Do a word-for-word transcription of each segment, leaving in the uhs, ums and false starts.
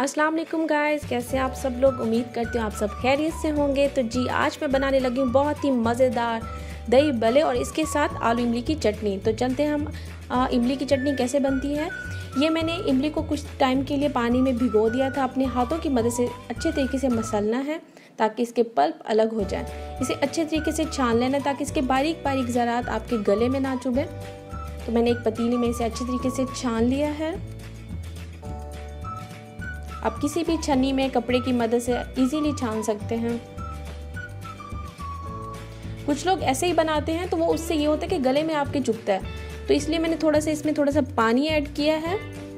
अस्सलाम वालेकुम गाइस, कैसे हैं आप सब लोग। उम्मीद करती हूँ आप सब खैरियत से होंगे। तो जी आज मैं बनाने लगी हूँ बहुत ही मज़ेदार दही भल्ले और इसके साथ आलू इमली की चटनी। तो चलते हैं हम आ, इमली की चटनी कैसे बनती है। ये मैंने इमली को कुछ टाइम के लिए पानी में भिगो दिया था। अपने हाथों की मदद से अच्छे तरीके से मसलना है ताकि इसके पल्प अलग हो जाए। इसे अच्छे तरीके से छान लेना ताकि इसके बारीक बारीक ज़रात आपके गले में ना चुभे। तो मैंने एक पतीली में इसे अच्छे तरीके से छान लिया है। आप किसी भी छन्नी में कपड़े की मदद से इजीली छान सकते हैं। कुछ लोग ऐसे ही बनाते हैं तो वो उससे ये होता है कि गले में आपके चुभता है, तो इसलिए मैंने थोड़ा सा इसमें थोड़ा सा पानी ऐड किया है।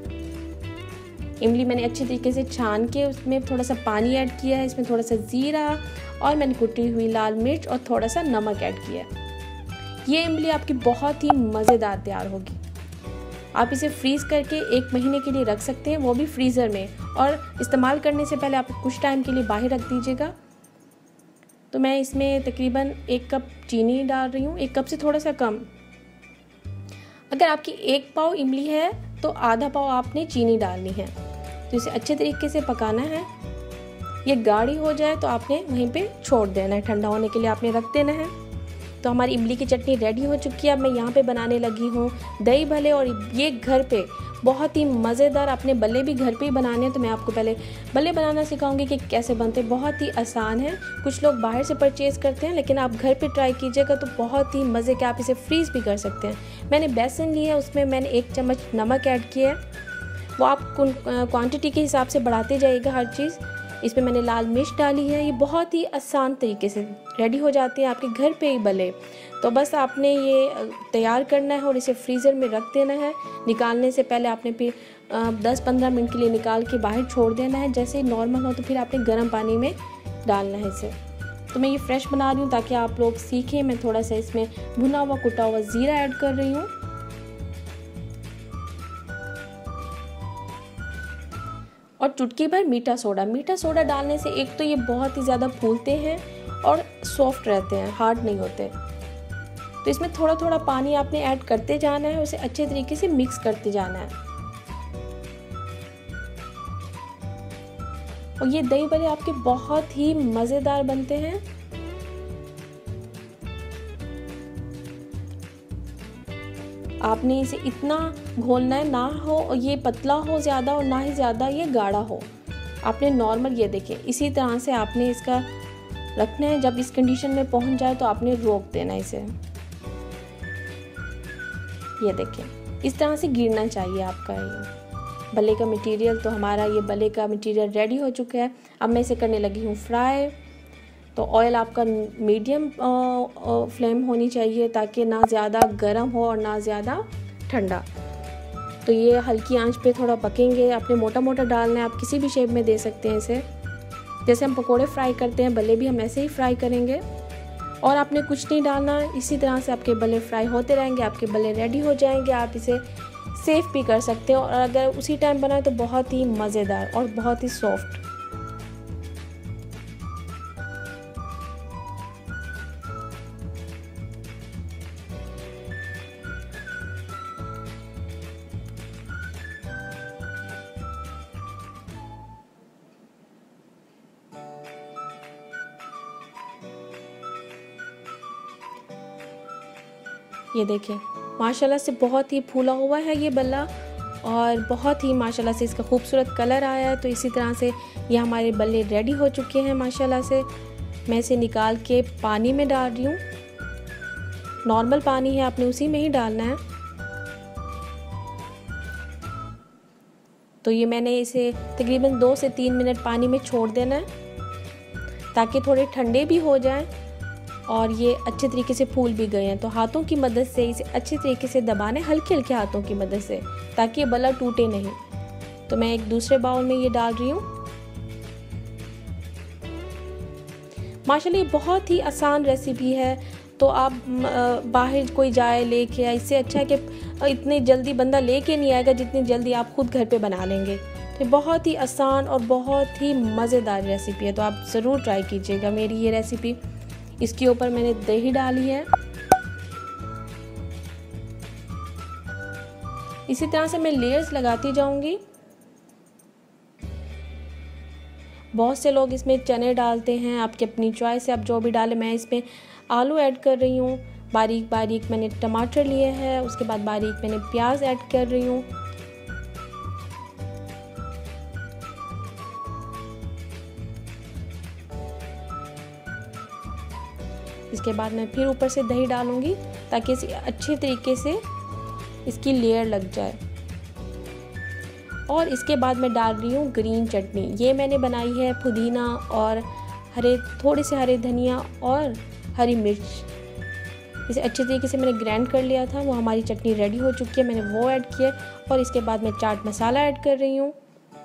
इमली मैंने अच्छे तरीके से छान के उसमें थोड़ा सा पानी ऐड किया है। इसमें थोड़ा सा ज़ीरा और मैंने कुटी हुई लाल मिर्च और थोड़ा सा नमक ऐड किया है। ये इमली आपकी बहुत ही मज़ेदार तैयार होगी। आप इसे फ्रीज़ करके एक महीने के लिए रख सकते हैं, वो भी फ्रीज़र में। और इस्तेमाल करने से पहले आप कुछ टाइम के लिए बाहर रख दीजिएगा। तो मैं इसमें तकरीबन एक कप चीनी डाल रही हूँ, एक कप से थोड़ा सा कम। अगर आपकी एक पाव इमली है तो आधा पाव आपने चीनी डालनी है। तो इसे अच्छे तरीके से पकाना है। ये गाढ़ी हो जाए तो आपने वहीं पे छोड़ देना है, ठंडा होने के लिए आपने रख देना है। तो हमारी इमली की चटनी रेडी हो चुकी है। अब मैं यहाँ पे बनाने लगी हूँ दही भल्ले, और ये घर पे बहुत ही मज़ेदार। अपने भल्ले भी घर पे ही बनाने हैं, तो मैं आपको पहले भल्ले बनाना सिखाऊंगी कि कैसे बनते हैं। बहुत ही आसान है। कुछ लोग बाहर से परचेज़ करते हैं, लेकिन आप घर पे ट्राई कीजिएगा तो बहुत ही मज़े के। आप इसे फ्रीज़ भी कर सकते हैं। मैंने बेसन लिया है, उसमें मैंने एक चम्मच नमक ऐड किया है। वो आप क्वान्टिटी के हिसाब से बढ़ाते जाइएगा हर चीज़। इसमें मैंने लाल मिर्च डाली है। ये बहुत ही आसान तरीके से रेडी हो जाते हैं आपके घर पे ही भले। तो बस आपने ये तैयार करना है और इसे फ्रीज़र में रख देना है। निकालने से पहले आपने फिर दस पंद्रह मिनट के लिए निकाल के बाहर छोड़ देना है। जैसे ही नॉर्मल हो तो फिर आपने गर्म पानी में डालना है इसे। तो मैं ये फ्रेश बना रही हूँ ताकि आप लोग सीखें। मैं थोड़ा सा इसमें भुना हुआ कुटा हुआ ज़ीरा ऐड कर रही हूँ। और चुटकी भर मीठा सोडा। मीठा सोडा डालने से एक तो ये बहुत ही ज़्यादा फूलते हैं और सॉफ्ट रहते हैं, हार्ड नहीं होते। तो इसमें थोड़ा थोड़ा पानी आपने ऐड करते जाना है, उसे अच्छे तरीके से मिक्स करते जाना है। और ये दही भल्ले आपके बहुत ही मज़ेदार बनते हैं। आपने इसे इतना घोलना है, ना हो ये पतला हो ज़्यादा और ना ही ज़्यादा ये गाढ़ा हो। आपने नॉर्मल, ये देखिए इसी तरह से आपने इसका रखना है। जब इस कंडीशन में पहुंच जाए तो आपने रोक देना इसे। ये देखिए इस तरह से गिरना चाहिए आपका ये भल्ले का मटेरियल। तो हमारा ये भल्ले का मटेरियल रेडी हो चुका है। अब मैं इसे करने लगी हूँ फ्राई। तो ऑयल आपका मीडियम फ्लेम होनी चाहिए ताकि ना ज़्यादा गर्म हो और ना ज़्यादा ठंडा। तो ये हल्की आंच पे थोड़ा पकेंगे। आपने मोटा मोटा डालना है, आप किसी भी शेप में दे सकते हैं इसे। जैसे हम पकोड़े फ्राई करते हैं, भल्ले भी हम ऐसे ही फ्राई करेंगे। और आपने कुछ नहीं डालना, इसी तरह से आपके भल्ले फ्राई होते रहेंगे, आपके भल्ले रेडी हो जाएंगे। आप इसे सेफ भी कर सकते हैं, और अगर उसी टाइम बनाए तो बहुत ही मज़ेदार और बहुत ही सॉफ्ट। ये देखिए माशाल्लाह से बहुत ही फूला हुआ है ये भल्ला, और बहुत ही माशाल्लाह से इसका खूबसूरत कलर आया है। तो इसी तरह से ये हमारे भल्ले रेडी हो चुके हैं माशाल्लाह से। मैं इसे निकाल के पानी में डाल रही हूँ। नॉर्मल पानी है, आपने उसी में ही डालना है। तो ये मैंने इसे तकरीबन दो से तीन मिनट पानी में छोड़ देना है ताकि थोड़े ठंडे भी हो जाएं और ये अच्छे तरीके से फूल भी गए हैं। तो हाथों की मदद से इसे अच्छे तरीके से दबाना है, हल्के हल्के हाथों की मदद से, ताकि ये भल्ला टूटे नहीं। तो मैं एक दूसरे बाउल में ये डाल रही हूँ। माशाल्लाह ये बहुत ही आसान रेसिपी है। तो आप बाहर कोई जाए लेके आए, इससे अच्छा है कि इतनी जल्दी बंदा लेके नहीं आएगा जितनी जल्दी आप खुद घर पे बना लेंगे। तो बहुत ही आसान और बहुत ही मज़ेदार रेसिपी है। तो आप ज़रूर ट्राई कीजिएगा मेरी ये रेसिपी। इसके ऊपर मैंने दही डाली है। इसी तरह से मैं लेयर्स लगाती जाऊंगी। बहुत से लोग इसमें चने डालते हैं, आपकी अपनी चॉइस है, आप जो भी डालें। मैं इसमें आलू ऐड कर रही हूँ, बारीक बारीक मैंने टमाटर लिए हैं, उसके बाद बारीक मैंने प्याज ऐड कर रही हूँ। इसके बाद मैं फिर ऊपर से दही डालूँगी ताकि इसे अच्छे तरीके से इसकी लेयर लग जाए। और इसके बाद मैं डाल रही हूँ ग्रीन चटनी। ये मैंने बनाई है पुदीना और हरे थोड़े से हरे धनिया और हरी मिर्च। इसे अच्छे तरीके से मैंने ग्राइंड कर लिया था। वो हमारी चटनी रेडी हो चुकी है, मैंने वो ऐड किया। और इसके बाद मैं चाट मसाला ऐड कर रही हूँ।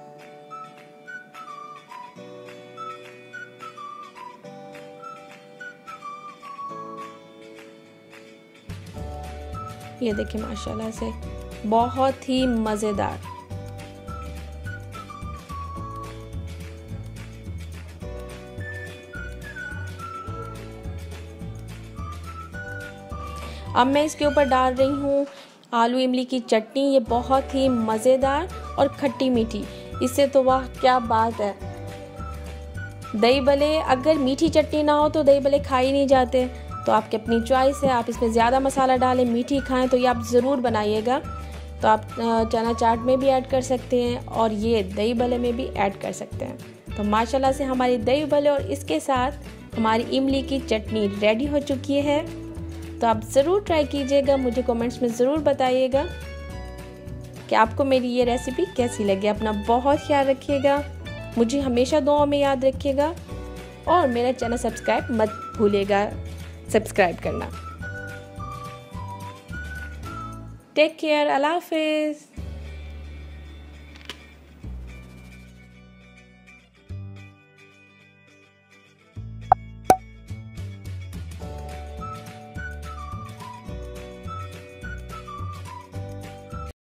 ये देखिए माशाल्लाह से बहुत ही मज़ेदार। अब मैं इसके ऊपर डाल रही हूँ आलू इमली की चटनी। ये बहुत ही मज़ेदार और खट्टी मीठी, इससे तो वाह क्या बात है। दही भले अगर मीठी चटनी ना हो तो दही भले खा ही नहीं जाते, तो आपकी अपनी चॉइस है। आप इसमें ज़्यादा मसाला डालें, मीठी खाएं तो ये आप ज़रूर बनाइएगा। तो आप चना चाट में भी ऐड कर सकते हैं और ये दही भले में भी ऐड कर सकते हैं। तो माशाल्लाह से हमारी दही भले और इसके साथ हमारी इमली की चटनी रेडी हो चुकी है। तो आप ज़रूर ट्राई कीजिएगा, मुझे कमेंट्स में ज़रूर बताइएगा कि आपको मेरी ये रेसिपी कैसी लगी। अपना बहुत ख्याल रखिएगा, मुझे हमेशा दुआओं में याद रखिएगा और मेरा चैनल सब्सक्राइब मत भूलिएगा सब्सक्राइब करना। टेक केयर, अल्लाह हाफिज़।